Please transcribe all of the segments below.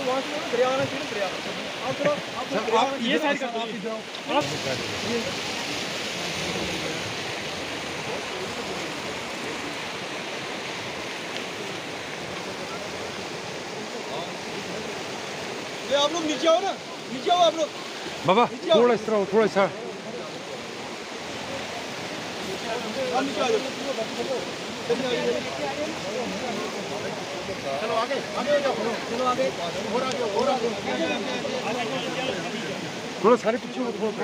वहाँ से दरिया आना चाहिए, दरिया आप थोड़ा आप ये साइड कर आप लोग नीचे आओ ना, नीचे आओ आप लोग बाबा, थोड़ा इस तरह, थोड़ा सा नीचे आ जाओ। चलो आगे आगे हो जाओ, चलो आगे और आगे और आगे थोड़ा सारे पीछे हो, थोड़ा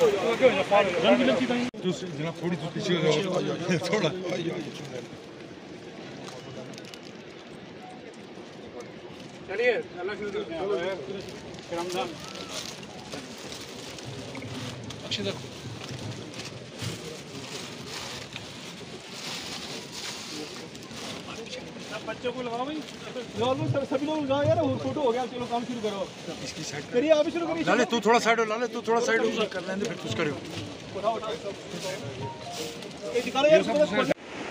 दूसरी जनाब थोड़ी तो पीछे हो जाओ थोड़ा। चलिए अल्लाह शुरू अक्षय बच्चों को लगाओ भाई, सभी लोग लगाओ यार, फोटो हो गया, चलो काम शुरू करो। इसकी साइड करिए, आप शुरू करिए। लाले तू थोड़ा साइड हो, लाले तू थोड़ा साइड हो, कर लेंगे फिर कुछ करो। ये दिखा रहे यार,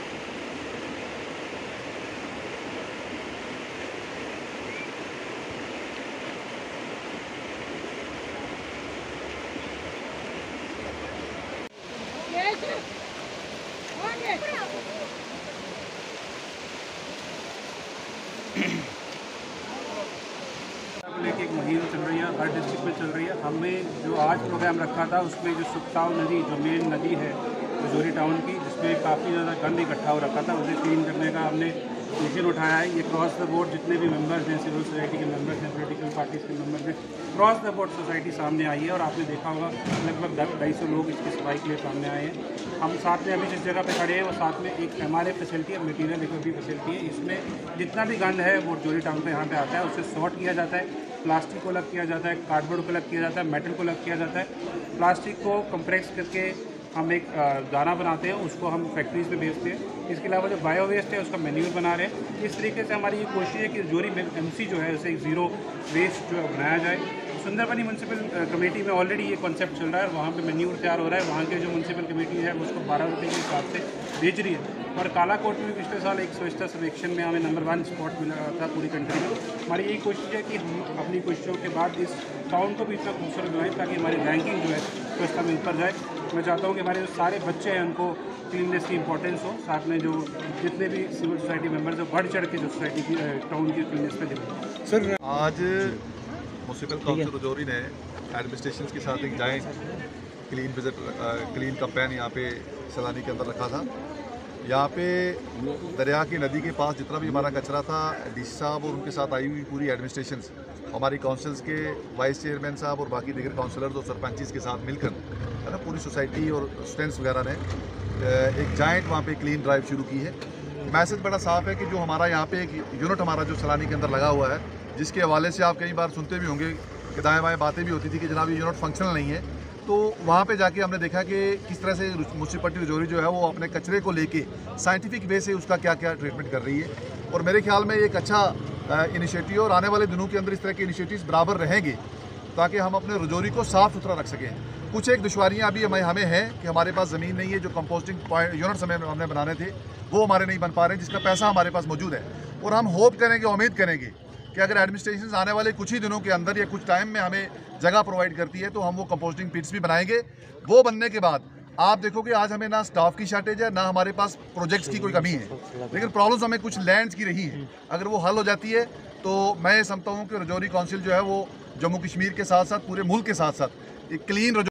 एक मुहिम चल रही है, हर डिस्ट्रिक्ट में चल रही है। हमने जो आज प्रोग्राम रखा था उसमें जो सुखताव नदी, जो मेन नदी है रजौरी टाउन की, जिसमें काफ़ी ज़्यादा गंद इकट्ठा हो रखा था, उसे क्लीन करने का हमने मिशन उठाया है। ये क्रॉस द बोर्ड जितने भी मेंबर्स हैं, सिविल सोसाइटी के मेंबर्स हैं, पॉलिटिकल पार्टीज़ के मेंबर्स हैं, क्रॉस द बोर्ड सोसाइटी सामने आई है और आपने देखा होगा लगभग 250 लोग इसकी सफाई के लिए सामने आए हैं। हम साथ में अभी जिस जगह पे खड़े हैं वो साथ में एक MRA फैसिलिटी है, मटीरियल रिकवरी फैसिलिटी है। इसमें जितना भी गंद है वो रजौरी टाउन पे यहाँ पे आता है, उससे सॉर्ट किया जाता है। प्लास्टिक को अलग किया जाता है, कार्डबोर्ड को अलग किया जाता है, मेटल को अलग किया जाता है। प्लास्टिक को कंप्रेस करके हम एक दाना बनाते हैं, उसको हम फैक्ट्रीज में बेचते हैं। इसके अलावा जो बायो वेस्ट है उसका मैन्यूर बना रहे हैं। इस तरीके से हमारी ये कोशिश है कि रजौरी में MC जो है उसे एक ज़ीरो वेस्ट जो है बनाया जाए। सुंदरबनी म्यूनसिपल कमेटी में ऑलरेडी ये कॉन्सेप्ट चल रहा है, वहाँ पे मेन्यूर तैयार हो रहा है। वहाँ के जो म्यूनसिपल कमेटी है उसको 12 रुपये के हिसाब से बेच रही है। और कालाकोट में पिछले साल एक स्वच्छता सर्वेक्षण में हमें नंबर 1 स्पॉट मिला था पूरी कंट्री में। हमारी यही कोशिश है कि हम अपनी कोशिशों के बाद इस टाउन को भी इतना खूबसूरत बनाएं ताकि हमारी रैंकिंग जो है स्वच्छता में ऊपर जाए। मैं चाहता हूँ कि हमारे जो सारे बच्चे हैं उनको क्लीननेस की इंपॉर्टेंस हो, साथ में जो जितने भी सिविल सोसाइटी मेंबर्स हैं बढ़ चढ़ के जो सोसाइटी की टाउन की क्लीननेस पे दें। सर आज म्यूनसिपल काउंसिल रजौरी ने एडमिनिस्ट्रेशन के साथ एक जाइंट क्लीन कैंपेन यहाँ पे सैलानी के अंदर रखा था। यहाँ पे दरिया की नदी के पास जितना भी हमारा कचरा था, DC साहब और उनके साथ आई हुई पूरी एडमिनिस्ट्रेशन, हमारी काउंसिल्स के वाइस चेयरमैन साहब और बाकी दीगर काउंसलर्स और सरपंचीज के साथ मिलकर है ना, पूरी सोसाइटी और स्टूडेंट्स वगैरह ने एक जाइंट वहाँ पे क्लीन ड्राइव शुरू की है। मैसेज बड़ा साफ है कि जो हमारा यहाँ पे एक यूनिट हमारा जो सैलानी के अंदर लगा हुआ है, जिसके हवाले से आप कई बार सुनते भी होंगे कि दाएँ बाएँ बातें भी होती थी कि जनाब ये यूनिट फंक्शनल नहीं है, तो वहाँ पे जाके हमने देखा कि किस तरह से म्यूनसिपलिटी रजौरी जो है वो अपने कचरे को लेके साइंटिफिक वे से उसका क्या क्या ट्रीटमेंट कर रही है। और मेरे ख्याल में एक अच्छा इनिशिएटिव और आने वाले दिनों के अंदर इस तरह के इनिशिएटिव्स बराबर रहेंगे ताकि हम अपने रजौरी को साफ़ सुथरा रख सकें। कुछ एक दुश्वारियाँ अभी हमें हैं कि हमारे पास ज़मीन नहीं है, जो कंपोस्टिंग यूनिट्स हमने बनाने थे वो हमारे नहीं बन पा रहे हैं, जिसका पैसा हमारे पास मौजूद है। और हम होप करेंगे, उम्मीद करेंगे कि अगर एडमिनिस्ट्रेशन आने वाले कुछ ही दिनों के अंदर या कुछ टाइम में हमें जगह प्रोवाइड करती है तो हम वो कंपोस्टिंग पिट्स भी बनाएंगे। वो बनने के बाद आप देखोगे आज हमें ना स्टाफ की शॉर्टेज है, ना हमारे पास प्रोजेक्ट्स की कोई कमी है, लेकिन प्रॉब्लम्स हमें कुछ लैंड्स की रही है। अगर वो हल हो जाती है तो मैं ये समझता हूँ कि रजौरी काउंसिल जो है वो जम्मू कश्मीर के साथ साथ पूरे मुल्क के साथ साथ एक क्लीन